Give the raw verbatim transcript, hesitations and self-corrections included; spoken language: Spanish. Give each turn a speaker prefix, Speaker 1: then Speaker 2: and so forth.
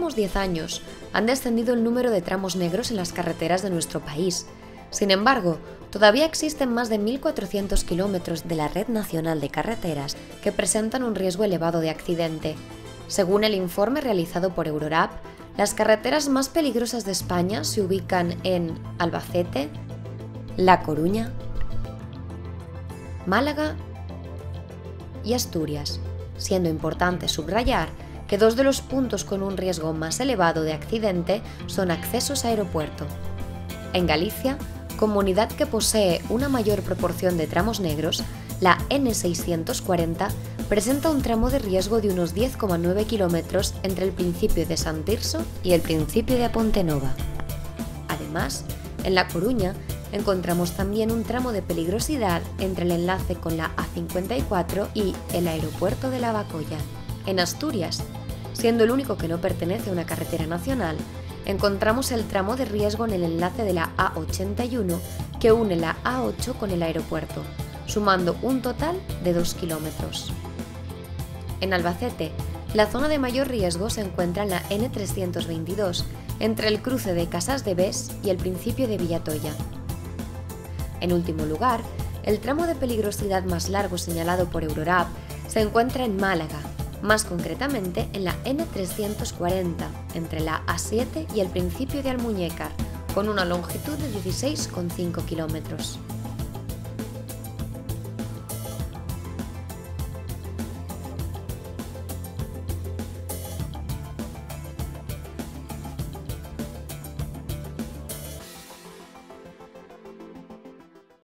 Speaker 1: últimos diez años han descendido el número de tramos negros en las carreteras de nuestro país. Sin embargo, todavía existen más de mil cuatrocientos kilómetros de la Red Nacional de Carreteras que presentan un riesgo elevado de accidente. Según el informe realizado por Eurorap, las carreteras más peligrosas de España se ubican en Albacete, La Coruña, Málaga y Asturias, siendo importante subrayar que dos de los puntos con un riesgo más elevado de accidente son accesos a aeropuerto. En Galicia, comunidad que posee una mayor proporción de tramos negros, la ene seiscientos cuarenta presenta un tramo de riesgo de unos diez coma nueve kilómetros entre el principio de San Tirso y el principio de Apontenova. Además, en La Coruña encontramos también un tramo de peligrosidad entre el enlace con la A cincuenta y cuatro y el aeropuerto de Lavacolla. En Asturias, siendo el único que no pertenece a una carretera nacional, encontramos el tramo de riesgo en el enlace de la A ochenta y uno que une la A ocho con el aeropuerto, sumando un total de dos kilómetros. En Albacete, la zona de mayor riesgo se encuentra en la ene trescientos veintidós, entre el cruce de Casas de Bes y el principio de Villatoya. En último lugar, el tramo de peligrosidad más largo señalado por Eurorap se encuentra en Málaga, más concretamente en la ene trescientos cuarenta, entre la A siete y el principio de Almuñécar, con una longitud de dieciséis coma cinco kilómetros.